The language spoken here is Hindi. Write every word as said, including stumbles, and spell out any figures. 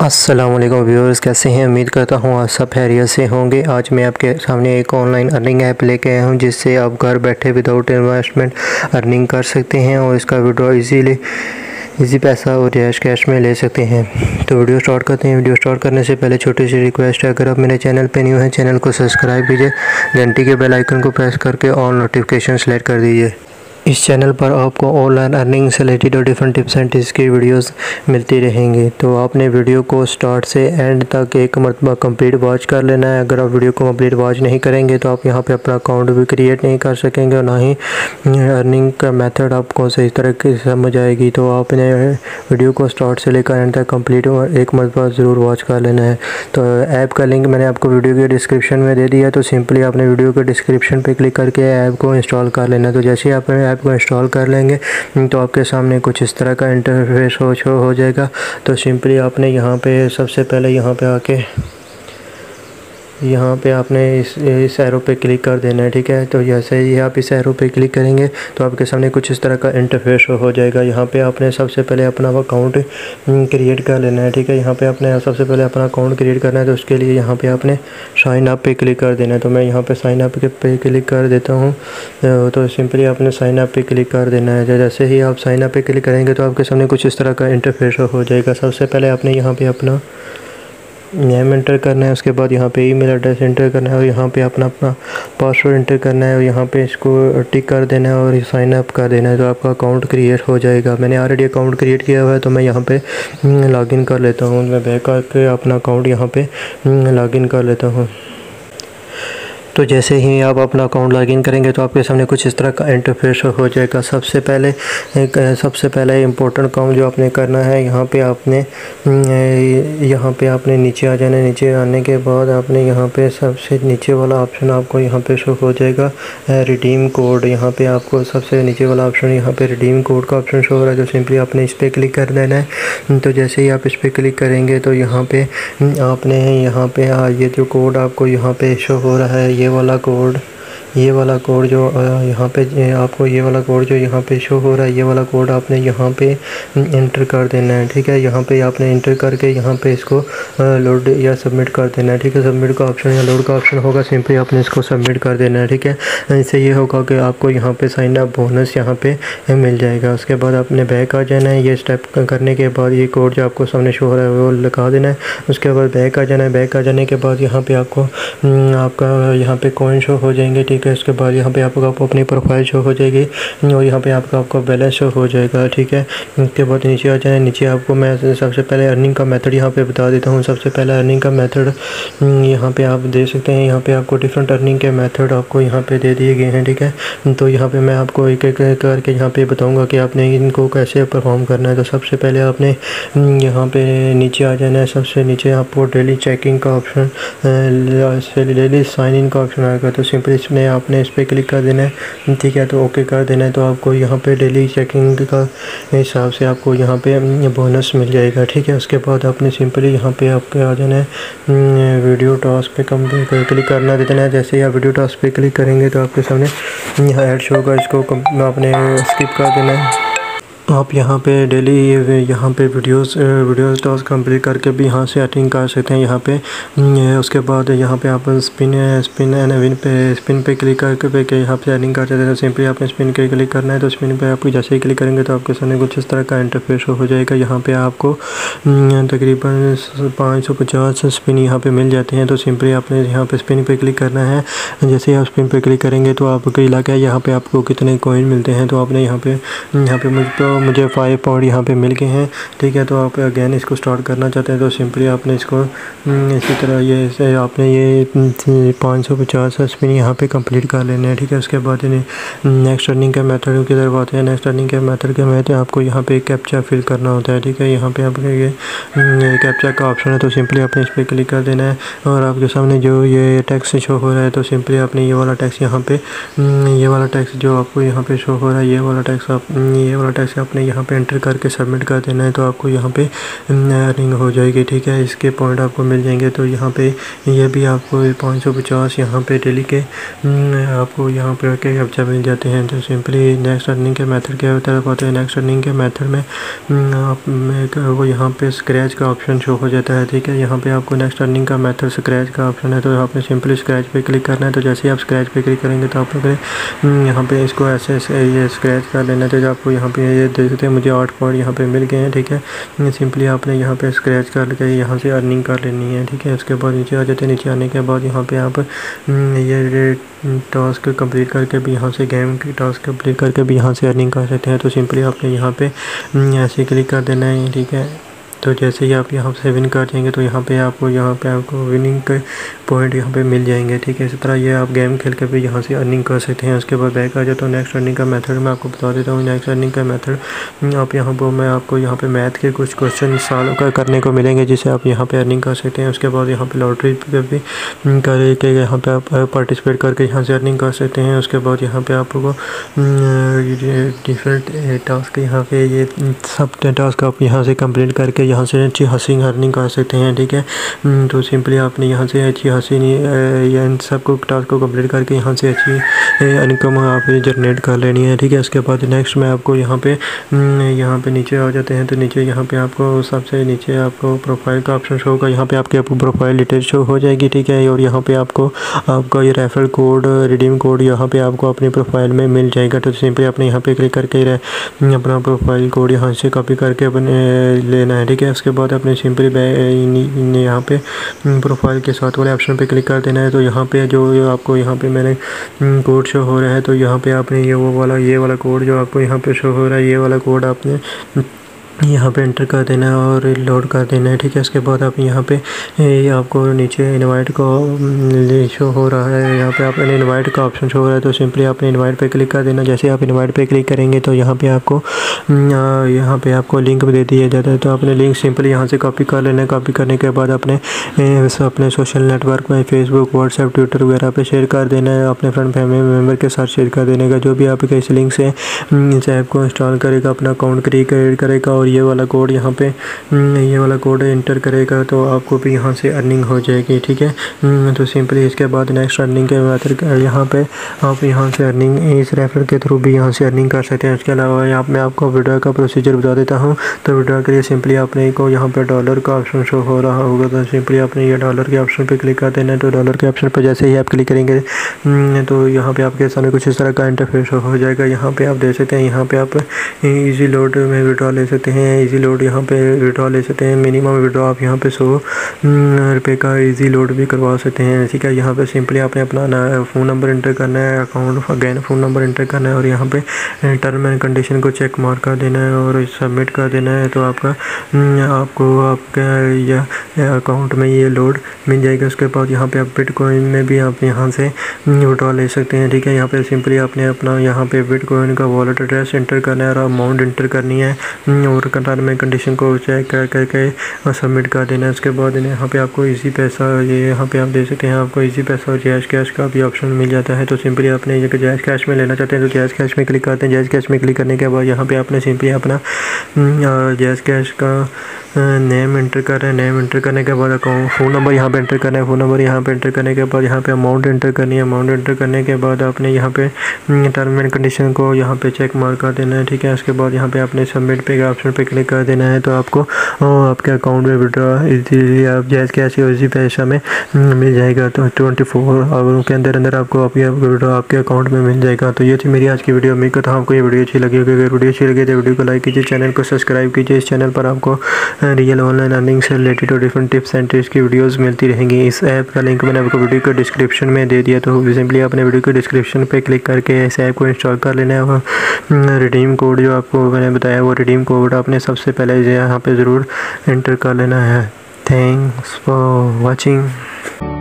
अस्सलाम वालेकुम व्यूअर्स, कैसे हैं? उम्मीद करता हूँ आप सब खैरियत से होंगे। आज मैं आपके सामने एक ऑनलाइन अर्निंग ऐप लेके आया हूँ जिससे आप घर बैठे विदाउट इन्वेस्टमेंट अर्निंग कर सकते हैं और इसका विड्रॉ इजीली इजी पैसा और कैश कैश में ले सकते हैं। तो वीडियो स्टार्ट करते हैं। वीडियो स्टार्ट करने से पहले छोटी सी रिक्वेस्ट है, अगर आप मेरे चैनल पे न्यू हैं चैनल को सब्सक्राइब कीजिए, घंटी के बेल आइकन को प्रेस करके ऑल नोटिफिकेशन सेलेक्ट कर दीजिए। इस चैनल पर आपको ऑनलाइन अर्निंग से रिलेटेड और डिफरेंट टिप्स एंड टिप्स की वीडियोस मिलती रहेंगी। तो आपने वीडियो को स्टार्ट से एंड तक एक मरतबा कंप्लीट वॉच कर लेना है। अगर आप वीडियो को कंप्लीट वॉच नहीं करेंगे तो आप यहां पे अपना अकाउंट भी क्रिएट नहीं कर सकेंगे और ना ही अर्निंग का मेथड आपको सही तरीके से समझ आएगी। तो आपने वीडियो को स्टार्ट से लेकर एंड तक कंप्लीट एक मरतबा ज़रूर वॉच कर लेना है। तो ऐप का लिंक मैंने आपको वीडियो के डिस्क्रिप्शन में दे दिया, तो सिंपली आपने वीडियो के डिस्क्रिप्शन पर क्लिक करके ऐप को इंस्टॉल कर लेना है। तो जैसे ही आपने ऐप को इंस्टॉल कर लेंगे तो आपके सामने कुछ इस तरह का इंटरफेस हो शो हो जाएगा। तो सिंपली आपने यहाँ पे सबसे पहले यहाँ पे आके यहाँ पे आपने इस इस एरो पे क्लिक कर देना है, ठीक है। तो जैसे ही आप इस एरो पे क्लिक करेंगे तो आपके सामने कुछ इस तरह का इंटरफेस हो जाएगा। यहाँ पे आपने सबसे पहले अपना अकाउंट क्रिएट कर लेना है, ठीक है। यहाँ पे आपने सबसे पहले अपना अकाउंट क्रिएट करना है, तो उसके लिए यहाँ पे आपने साइन अप पे क्लिक कर देना है। तो मैं यहाँ पे साइन अप पे क्लिक कर देता हूँ। तो सिंपली आपने साइन अप पे क्लिक कर देना है। जैसे ही आप साइन अप पे क्लिक करेंगे तो आपके सामने कुछ इस तरह का इंटरफेस हो जाएगा। सबसे पहले आपने यहाँ पे अपना नेम एंटर करना है, उसके बाद यहाँ पे ईमेल एड्रेस एंटर करना है और यहाँ पे अपना अपना पासवर्ड एंटर करना है और यहाँ पे इसको टिक कर देना है और साइन अप कर देना है। तो आपका अकाउंट क्रिएट हो जाएगा। मैंने ऑलरेडी अकाउंट क्रिएट किया हुआ है तो मैं यहाँ पे लॉगिन कर लेता हूँ। मैं बैक आके अपना अकाउंट यहाँ पे लॉगिन कर लेता हूँ। तो जैसे ही आप अपना अकाउंट लॉगिन करेंगे तो आपके सामने कुछ इस तरह का इंटरफेस हो जाएगा। सबसे पहले एक सबसे पहले इम्पोर्टेंट काम जो आपने करना है, यहाँ पे आपने यहाँ पे आपने नीचे आ जाना है। नीचे आने के बाद आपने यहाँ पे सबसे नीचे वाला ऑप्शन आपको यहाँ पे शो हो जाएगा, रिडीम कोड। यहाँ पे आपको सबसे नीचे वाला ऑप्शन यहाँ पे रिडीम कोड का ऑप्शन शो हो रहा है। तो सिंपली आपने इस पर क्लिक कर देना है। तो जैसे ही आप इस पर क्लिक करेंगे तो यहाँ पे आपने यहाँ पे ये जो कोड आपको यहाँ पे शो हो रहा है, ये वाला कोड ये वाला कोड जो यहाँ पे आपको ये वाला कोड जो यहाँ पे शो हो रहा है, ये वाला कोड आपने यहाँ पे इंटर कर देना है, ठीक है। यहाँ पे आपने इंटर करके यहाँ पे इसको लोड या सबमिट कर देना है, ठीक है। सबमिट का ऑप्शन या लोड का ऑप्शन होगा, सिंपली आपने इसको सबमिट कर देना है, ठीक है। इससे ये होगा कि आपको यहाँ पे साइन अप बोनस यहाँ पे मिल जाएगा। उसके बाद आपने बैक आ जाना है। ये स्टेप करने के बाद ये कोड जो आपको सामने शो हो रहा है वो लगा देना है। उसके बाद बैक आ जाना है। बैक आ जाने के बाद यहाँ पे आपको आपका यहाँ पे कॉइन शो हो जाएंगे, ठीक है। उसके बाद यहाँ पे आपको आपको अपनी प्रोफाइल शो हो जाएगी और यहाँ पे आपका आपका बैलेंस शो हो जाएगा, ठीक है। उसके बाद नीचे आ जाए। नीचे आपको मैं सबसे पहले अर्निंग का मेथड यहाँ पे बता देता हूँ। सबसे पहले अर्निंग का मेथड यहाँ पे आप देख सकते हैं। यहाँ पे आपको डिफरेंट अर्निंग के मेथड आपको यहाँ पे दे दिए गए हैं, ठीक है। तो यहाँ पे मैं आपको एक एक करके यहाँ पे बताऊँगा कि आपने इनको कैसे परफॉर्म करना है। तो सबसे पहले आपने यहाँ पे नीचे आ जाना है। सबसे नीचे आपको डेली चेकिंग का ऑप्शन, डेली साइन इन का ऑप्शन आएगा। तो सिंपली इसमें आपने इस पर क्लिक कर देना है, ठीक है। तो ओके कर देना है। तो आपको यहाँ पे डेली चेकिंग का हिसाब से आपको यहाँ पे बोनस मिल जाएगा, ठीक है। उसके बाद आपने सिंपली यहाँ पे आपके आ जाना है वीडियो टास्क पे कम क्लिक करना देना है। जैसे ही आप वीडियो टास्क पे क्लिक करेंगे तो आपके सामने यहाँ ऐड शो होगा, इसको आपने स्किप कर देना है। आप यहाँ पे डेली यहाँ पे वीडियोस वीडियो टास्क कंप्लीट करके भी यहाँ से अर्निंग कर सकते हैं। यहाँ पे उसके बाद यहाँ पे आप स्पिन स्पिन एंड विन पे स्पिन पे क्लिक करके पे के यहाँ पे अर्निंग कर सकते हैं। तो सिंपली आपने स्पिन के क्लिक करना है। तो स्पिन पे आप जैसे ही क्लिक करेंगे तो आपके सामने कुछ इस तरह का इंटरफेस हो जाएगा। यहाँ पे आपको तकरीबन पाँच सौ पचास स्पिन यहाँ पे मिल जाते हैं। तो सिंपली आपने यहाँ पे स्पिन पे क्लिक करना है। जैसे ही आप स्पिन पे क्लिक करेंगे तो आपको इलाका है यहाँ पे आपको कितने कॉइन मिलते हैं। तो आपने यहाँ पे यहाँ पे मुझे मुझे फाइव पॉइंट यहाँ पे मिल गए हैं, ठीक है। तो आप अगेन इसको स्टार्ट करना चाहते हैं तो सिंपली आपने इसको इसी तरह ये इसे आपने ये पाँच सौ पचास स्पिन यहाँ पे कंप्लीट कर लेने हैं, ठीक है। उसके बाद नेक्स्ट अर्निंग के मेथड की तरफ आते हैं। नेक्स्ट अर्निंग के मेथड के में आपको यहाँ पे कैप्चा फिल करना होता है, ठीक है। यहाँ पे आपके ये कैप्चा का ऑप्शन है। तो सिंपली आपने इस पर क्लिक कर देना है और आपके सामने जो ये टैक्स शो हो रहा है तो सिंपली आपने ये वाला टैक्स यहाँ पे ये वाला टैक्स जो आपको यहाँ पे शो हो रहा है, ये वाला टैक्स आप ये वाला टैक्स आपने यहाँ पे एंटर करके सबमिट कर देना है, तो आपको यहाँ पे अर्निंग हो जाएगी। ठीक है, इसके पॉइंट आपको मिल जाएंगे। तो यहाँ पे ये भी आपको पाँच सौ पचास यहाँ पे डेली के आपको यहाँ पे के अच्छा मिल जाते हैं। तो सिंपली नेक्स्ट अर्निंग के मेथड क्या होता है, नेक्स्ट अर्निंग के मेथड में आप में वो यहाँ पे स्क्रैच का ऑप्शन शो हो जाता है। ठीक है, यहाँ पे आपको नेक्स्ट अर्निंग का मेथड स्क्रैच का ऑप्शन है, तो आपने सिंपली स्क्रैच पे क्लिक करना है। तो जैसे ही आप स्क्रैच पे क्लिक करेंगे तो आप लोग यहाँ पे इसको ऐसे ऐसे ये स्क्रैच कर लेना है। तो आपको यहाँ पे ये देख सकते हैं मुझे आठ पॉइंट यहाँ पे मिल गए हैं। ठीक है, सिंपली आपने यहाँ पे स्क्रैच करके यहाँ से अर्निंग कर लेनी है। ठीक है, उसके बाद नीचे आ जाते हैं। नीचे आने के बाद यहाँ पे आप ये टास्क कंप्लीट करके भी यहाँ से गेम की टास्क कंप्लीट करके भी यहाँ से अर्निंग कर सकते हैं। तो सिंपली आपने यहाँ पे ऐसे क्लिक कर देना है। ठीक है, तो जैसे ही आप यहाँ से विन कर जाएंगे तो यहाँ पे आपको यहाँ पे आपको विनिंग के पॉइंट यहाँ पे मिल जाएंगे। ठीक है, इसी तरह ये आप गेम खेल के भी यहाँ से अर्निंग कर सकते हैं। उसके बाद बैक आ जाए तो नेक्स्ट अर्निंग का मेथड मैं आपको बता देता हूँ। नेक्स्ट अर्निंग का मेथड आप यहाँ पर मैं आपको यहाँ पे मैथ के कुछ क्वेश्चन सॉल्व का करने को मिलेंगे, जिससे आप यहाँ पे अर्निंग कर सकते हैं। उसके बाद यहाँ पे लॉटरी पे भी करके यहाँ पे आप पार्टिसिपेट करके यहाँ से अर्निंग कर सकते हैं। उसके बाद यहाँ पे आपको डिफरेंट टास्क यहाँ पे ये सब टास्क आप यहाँ से कंप्लीट करके यहाँ से अच्छी हंसी अर्निंग कर सकते हैं। ठीक है, तो सिंपली आपने यहाँ से अच्छी हंसी इन सबको टास्क को कंप्लीट करके यहाँ से अच्छी इनकम आप जनरेट कर लेनी है। ठीक है, उसके बाद नेक्स्ट में आपको यहाँ पे यहाँ पे नीचे आ जाते हैं। तो नीचे यहाँ पे आपको सबसे नीचे आपको प्रोफाइल का ऑप्शन शो होगा। यहाँ पे आपके आपको प्रोफाइल डिटेल शो हो जाएगी। ठीक है, और यहाँ पे आपको आपका ये रेफरल कोड रिडीम कोड यहाँ पे आपको अपनी प्रोफाइल में मिल जाएगा। तो सिंपली आपने यहाँ पे क्लिक करके अपना प्रोफाइल कोड यहाँ से कॉपी करके अपने लेना है। ठीक है, उसके बाद आपने सिंपली यहाँ पे प्रोफाइल के साथ वाले ऑप्शन पे क्लिक कर देना है। तो यहाँ पे जो आपको यहाँ पे मैंने कोड शो हो रहा है, तो यहाँ पे आपने ये वो वाला ये वाला कोड जो आपको यहाँ पे शो हो रहा है, ये वाला कोड आपने यहाँ पे एंटर कर देना है और लोड कर देना है। ठीक है, उसके बाद आप यहाँ पे ये आपको नीचे इनवाइट का शो हो रहा है, यहाँ पे आपने इनवाइट का ऑप्शन शो हो रहा है। तो सिंपली आपने इनवाइट पे क्लिक कर देना। जैसे आप इनवाइट पे क्लिक करेंगे तो यहाँ पे आपको यहाँ पे आपको लिंक दे दिया जाता है। तो आपने लिंक सिंपली यहाँ से कॉपी कर लेना है। कॉपी करने के बाद अपने अपने सोशल नेटवर्क में फेसबुक व्हाट्सएप ट्विटर वगैरह पे शेयर कर देना है। अपने फ्रेंड फैमिली मेम्बर के साथ शेयर कर देने का, जो भी आपके इस लिंक से इस ऐप को इंस्टॉल करेगा, अपना अकाउंट क्रिएट करेगा और ये वाला कोड यहाँ पे ये वाला कोड एंटर करेगा तो आपको भी यहाँ से अर्निंग हो जाएगी। ठीक है, तो सिंपली इसके बाद नेक्स्ट अर्निंग के मेथड यहाँ पे आप यहाँ से अर्निंग इस रेफर के थ्रू भी यहाँ से अर्निंग कर सकते हैं। इसके अलावा यहाँ मैं आपको विड्रॉ का प्रोसीजर बता देता हूँ। तो विड्रॉ के लिए सिंपली आपने को यहाँ पे डॉलर का ऑप्शन शो हो रहा होगा, तो सिंपली आपने ये डॉलर के ऑप्शन पे क्लिक कर देना है। तो डॉलर के ऑप्शन पर जैसे ही आप क्लिक करेंगे तो यहाँ पे आपके सामने कुछ इस तरह का इंटरफेस हो जाएगा। यहाँ पे आप देख सकते हैं, यहाँ पे आप इजी लोड में विड्रॉ ले सकते हैं। इजी लोड यहाँ पे विड्रॉ ले सकते हैं। मिनिमम विड्रॉ आप यहाँ पे सौ रुपये का इजी लोड भी करवा सकते हैं। ठीक है, यहाँ पे सिंपली आपने अपना फ़ोन नंबर इंटर करना है, account again phone number enter करना है और यहाँ पे टर्म एंड कंडीशन को चेक मार्क कर देना है और सबमिट कर देना है। तो आपका आपको आपका यह अकाउंट में ये लोड मिल जाएगा। उसके बाद यहाँ पे आप बिटकॉइन में भी आप यहाँ से विड्रॉ ले सकते हैं। ठीक है, यहाँ पे सिंपली आपने अपना यहाँ पे बिटकॉइन का वॉलेट एड्रेस इंटर करना है और अमाउंट इंटर करनी है और टर्म एंड कंडीशन को चेक कर करके और सबमिट कर देना है। उसके बाद यहाँ पे आपको इजी पैसा ये यहाँ पे आप देख सकते हैं, आपको इजी पैसा और जैज़ कैश का भी ऑप्शन मिल जाता है। तो सिंपली आपने ये जैज़ कैश में लेना चाहते हैं तो जैज़ कैश में क्लिक करते हैं। जैज़ कैश में क्लिक करने के बाद यहाँ पे आपने सिंपली अपना जैज़ कैश का नेम इंटर कर रहे हैं। नेम इंटर करने के बाद अकाउंट फ़ोन नंबर यहाँ पे इंटर करना है। फ़ोन नंबर यहाँ पे इंटर करने के बाद यहाँ पे अमाउंट इंटर करनी है। अमाउंट इंटर करने के बाद आपने यहाँ पे टर्म एंड कंडीशन को यहाँ पे चेक मार्क कर देना है। ठीक है, उसके बाद यहाँ पे आपने सबमिट पे का ऑप्शन पे क्लिक कर देना है। तो आपको आपके अकाउंट में विड्रॉ इजीली आप जैज़ कैश या इसी पैसा में मिल जाएगा। तो ट्वेंटी फोर आवर्स के अंदर अंदर आपको आपके विड्रॉ आपके अकाउंट में मिल जाएगा। तो ये थी मेरी आज की वीडियो। उम्मीद करता हूँ आपको ये वीडियो अच्छी लगी होगी। अगर वीडियो अच्छी लगी तो वीडियो को लाइक कीजिए, चैनल को सब्सक्राइब कीजिए। इस चैनल पर आपको रियल ऑनलाइन अर्निंग से रिलेटेड और डिफरेंट टिप्स एंड ट्रिक्स की वीडियोस मिलती रहेंगी। इस ऐप का लिंक मैंने आपको वीडियो के डिस्क्रिप्शन में दे दिया। तो सिंपली आपने वीडियो के डिस्क्रिप्शन पे क्लिक करके इस ऐप को इंस्टॉल कर लेना है। और रिडीम कोड जो आपको मैंने बताया वो रिडीम कोड आपने सबसे पहले यहाँ पे ज़रूर एंटर कर लेना है। Thanks for watching.